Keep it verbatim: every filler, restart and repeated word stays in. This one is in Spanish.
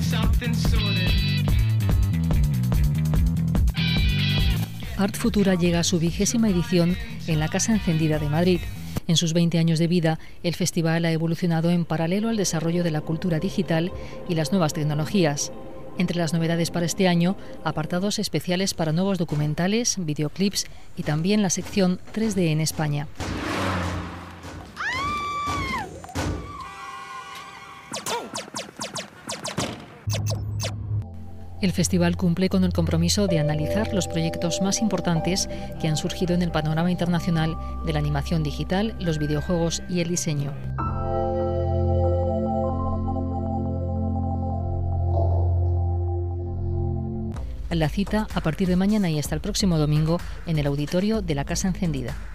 Art Futura llega a su vigésima edición en la Casa Encendida de Madrid. En sus veinte años de vida, el festival ha evolucionado en paralelo al desarrollo de la cultura digital y las nuevas tecnologías. Entre las novedades para este año, apartados especiales para nuevos documentales, videoclips y también la sección tres D en España. El festival cumple con el compromiso de analizar los proyectos más importantes que han surgido en el panorama internacional de la animación digital, los videojuegos y el diseño. La cita a partir de mañana y hasta el próximo domingo en el auditorio de la Casa Encendida.